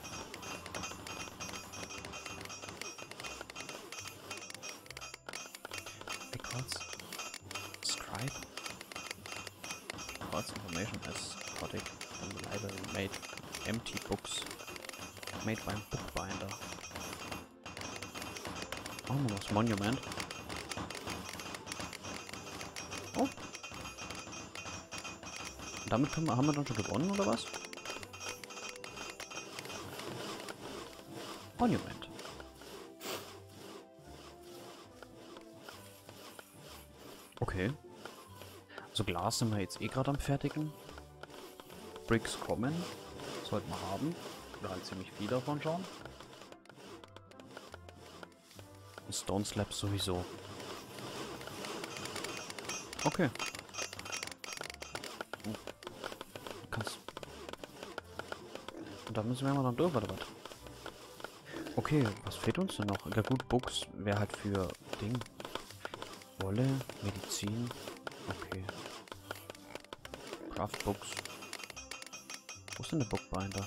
Records. Scribe. Records information as Codic from the library made empty books. Made by Bookbinder. Machen wir das Monument. Oh. Und damit können wir, haben wir dann schon gewonnen, oder was? Monument. Okay. Also Glas sind wir jetzt eh gerade am Fertigen. Bricks kommen. Sollten wir haben. Oder halt ziemlich viel davon schon. Und Stone Slabs sowieso. Okay. Du kannst. Und da müssen wir mal dann durch, oder was? Okay, was fehlt uns denn noch? Ja gut, Books wäre halt für Ding. Wolle, Medizin. Okay. Craft Books. Wo ist denn der Bookbinder?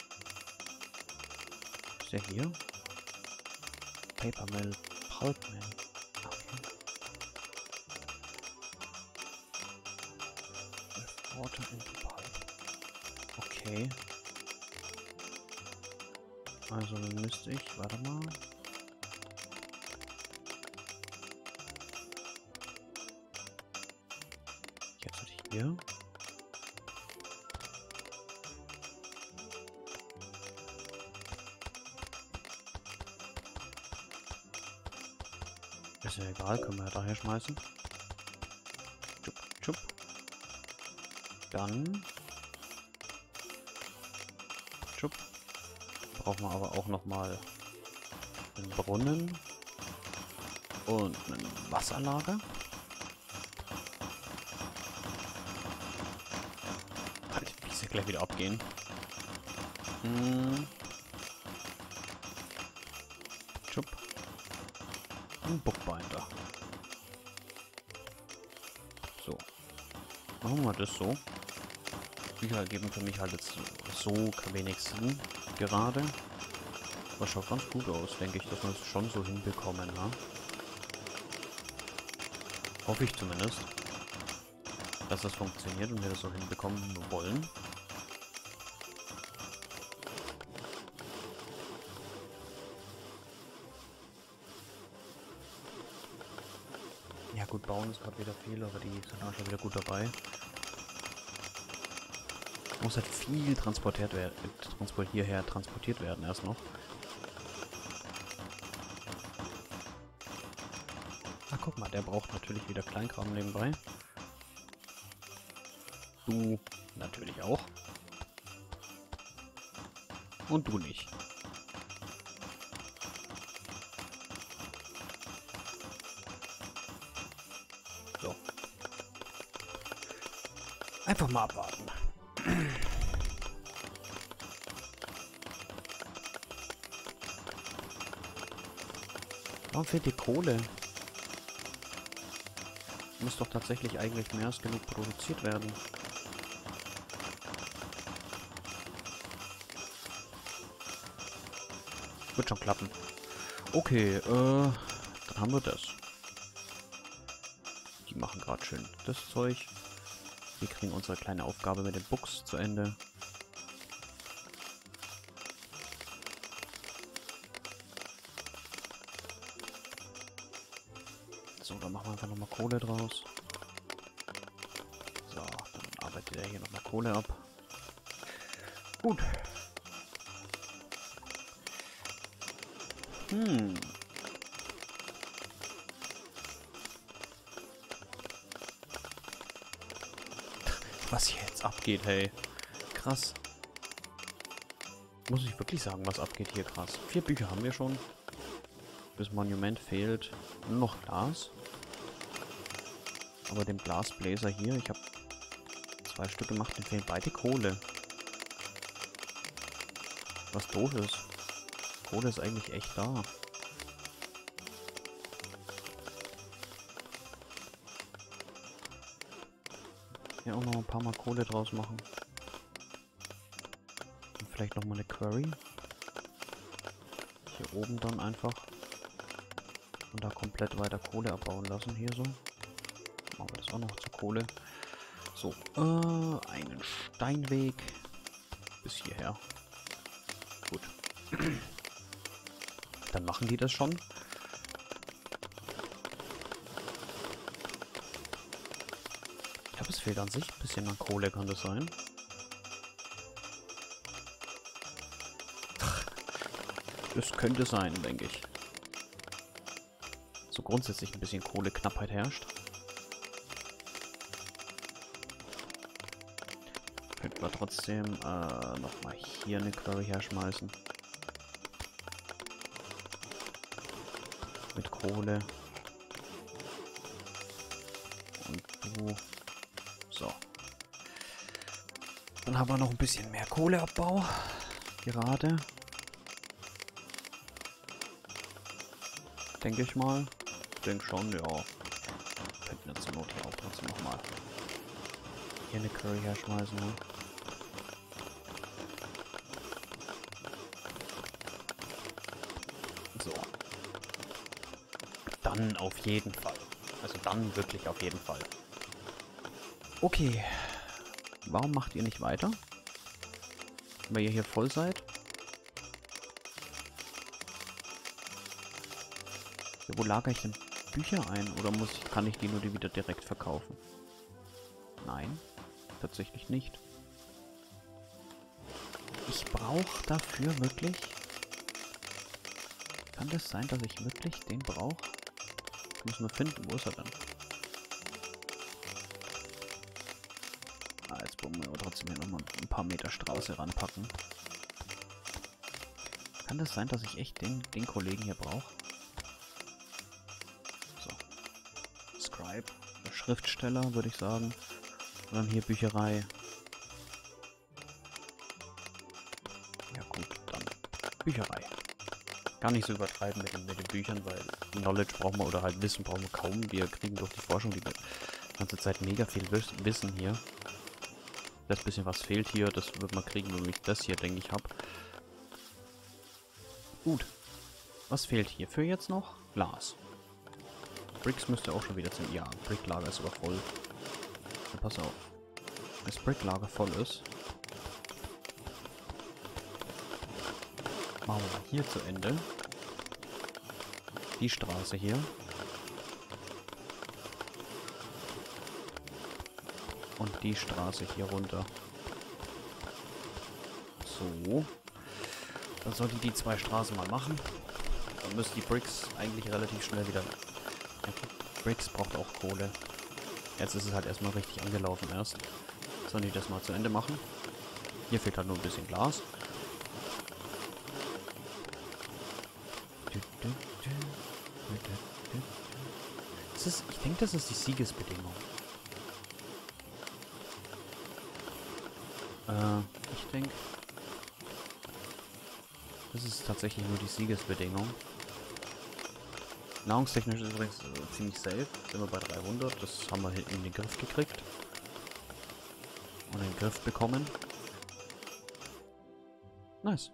Ist der hier? Paper Mill, Pulp Mill. Okay. Water into Pulp. Okay. Also dann müsste ich, warte mal. Jetzt hatte ich hier. Ist ja egal, können wir ja daher schmeißen. Tschupp, tschupp. Dann. Tschupp. Brauchen wir aber auch noch mal einen Brunnen und ein Wasserlager. Halt, ich muss ja gleich wieder abgehen. Hm. Tschupp. Ein Bookbinder. So. Machen wir das so. Bücher geben für mich halt jetzt so wenig Sinn gerade. Aber schaut ganz gut aus, denke ich, dass wir es schon so hinbekommen, ne? Hoffe ich zumindest. Dass das funktioniert und wir das so hinbekommen wollen. Ja gut, bauen ist gerade wieder viel, aber die sind auch schon wieder gut dabei. Muss halt viel transportiert werden, transport hierher transportiert werden erst noch. Ah, guck mal, der braucht natürlich wieder Kleinkram nebenbei. Du natürlich auch. Und du nicht. So. Einfach mal abwarten. Warum fehlt die Kohle? Muss doch tatsächlich eigentlich mehr als genug produziert werden. Wird schon klappen. Okay, äh, dann haben wir das. Die machen gerade schön das Zeug. Wir kriegen unsere kleine Aufgabe mit den Books zu Ende. So, dann machen wir einfach nochmal Kohle draus. So, dann arbeitet er hier nochmal Kohle ab. Gut. Hm. Was hier jetzt abgeht, hey. Krass. Muss ich wirklich sagen, was abgeht hier, krass. Vier Bücher haben wir schon. Das Monument fehlt nur noch Glas. Aber dem Glasbläser hier, ich habe zwei Stück gemacht, den fehlen beide Kohle. Was doof ist. Kohle ist eigentlich echt da. Hier auch noch ein paar Mal Kohle draus machen. Und vielleicht noch mal eine Quarry. Hier oben dann einfach. Und da komplett weiter Kohle abbauen lassen, hier so. Machen wir das auch noch zur Kohle. So, äh, einen Steinweg bis hierher. Gut. Dann machen die das schon. glaube, es fehlt an sich ein bisschen an Kohle, kann das sein? Das könnte sein, denke ich. So grundsätzlich ein bisschen Kohleknappheit herrscht. Könnten wir trotzdem äh, nochmal hier eine Quarry herschmeißen. Mit Kohle. Und du. So. Dann haben wir noch ein bisschen mehr Kohleabbau. Gerade. Denke ich mal. Ich denke schon, ja. Könnten wir zur Not hier auch trotzdem nochmal hier eine Curry herschmeißen, ne? So. Dann auf jeden Fall. Also dann wirklich auf jeden Fall. Okay. Warum macht ihr nicht weiter? Weil ihr hier voll seid? Ja, wo lagere ich denn Bücher ein? Oder muss ich, kann ich die nur die wieder direkt verkaufen? Nein, tatsächlich nicht. Ich brauche dafür wirklich... Kann das sein, dass ich wirklich den brauche? Ich muss nur finden, wo ist er denn? Ah, jetzt wollen wir aber trotzdem hier nochmal ein paar Meter Straße ranpacken. Kann das sein, dass ich echt den, den Kollegen hier brauche? So. Scribe, Schriftsteller, würde ich sagen. Und dann hier Bücherei. Ja gut, dann Bücherei. Gar nicht so übertreiben mit den, mit den Büchern, weil Knowledge brauchen wir, oder halt Wissen brauchen wir kaum. Wir kriegen durch die Forschung die ganze Zeit mega viel Wissen hier. Das bisschen was fehlt hier, das wird man kriegen, wenn ich das hier, denke ich, habe. Gut. Was fehlt hierfür jetzt noch? Glas. Bricks müsste auch schon wieder zum... Ja, Bricklager ist aber voll. Ja, pass auf. Wenn das Bricklager voll ist, machen wir hier zu Ende. Die Straße hier. Und die Straße hier runter. So. Dann sollte die zwei Straßen mal machen. Dann müssen die Bricks eigentlich relativ schnell wieder... Ja, Bricks braucht auch Kohle. Jetzt ist es halt erstmal richtig angelaufen erst. Sollen die das mal zu Ende machen? Hier fehlt halt nur ein bisschen Glas. Das ist, ich denke, das ist die Siegesbedingung. Äh, ich denke... Das ist tatsächlich nur die Siegesbedingung. Nahrungstechnisch ist übrigens äh, ziemlich safe. Sind wir bei dreihundert. Das haben wir hinten in den Griff gekriegt. Und in den Griff bekommen. Nice.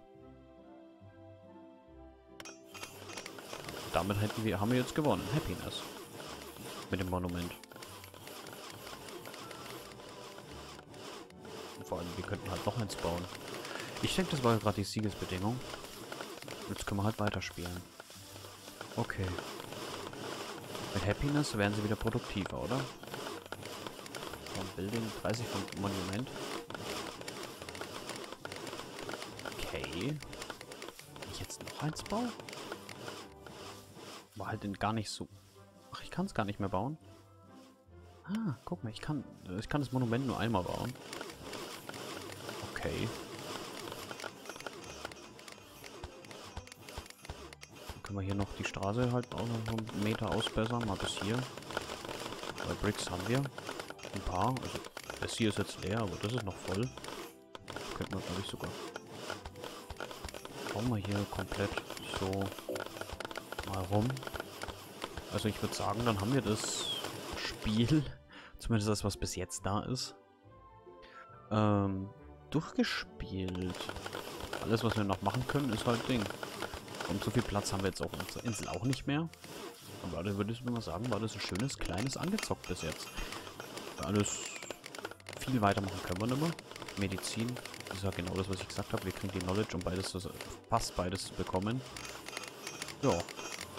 Damit hätten wir, haben wir jetzt gewonnen. Happiness. Mit dem Monument. Und vor allem, wir könnten halt noch eins bauen. Ich denke, das war gerade die Siegesbedingung. Jetzt können wir halt weiterspielen. Okay. Mit Happiness werden sie wieder produktiver, oder? Vom Building, dreißig vom Monument. Okay. Wenn ich jetzt noch eins baue? War halt gar nicht so... Ach, ich kann es gar nicht mehr bauen. Ah, guck mal, ich kann, ich kann das Monument nur einmal bauen. Okay. Können wir hier noch die Straße halt auch noch einen Meter ausbessern, mal bis hier. Bei Bricks haben wir ein paar. Also das hier ist jetzt leer, aber das ist noch voll. Könnten wir, glaube ich, sogar. Bauen wir hier komplett so mal rum. Also ich würde sagen, dann haben wir das Spiel, zumindest das, was bis jetzt da ist, ähm, durchgespielt. Alles, was wir noch machen können, ist halt Ding. Und so viel Platz haben wir jetzt auf unserer Insel auch nicht mehr. Aber da würde ich mal sagen, war das ein schönes, kleines Angezockt bis jetzt. Alles viel weitermachen können wir nicht mehr. Medizin, das ist ja genau das, was ich gesagt habe. Wir kriegen die Knowledge, um beides zu, fast beides zu bekommen. Ja.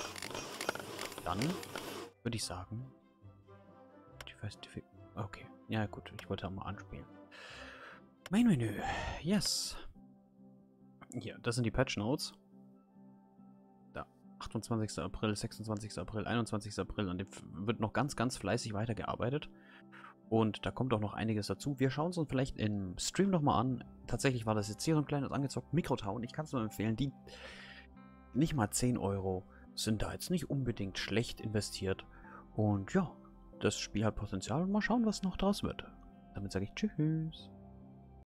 Dann würde ich sagen, die Festival. Okay. Ja gut, ich wollte auch mal anspielen. Main-Menü. Yes. Hier, das sind die Patch Notes. Da. achtundzwanzigster April, sechsundzwanzigster April, einundzwanzigster April. An dem wird noch ganz, ganz fleißig weitergearbeitet. Und da kommt auch noch einiges dazu. Wir schauen es uns vielleicht im Stream nochmal an. Tatsächlich war das jetzt hier so ein kleines angezockt. Microtown. Ich kann es nur empfehlen. Die nicht mal zehn Euro sind da jetzt nicht unbedingt schlecht investiert. Und ja, das Spiel hat Potenzial. Und mal schauen, was noch draus wird. Damit sage ich Tschüss.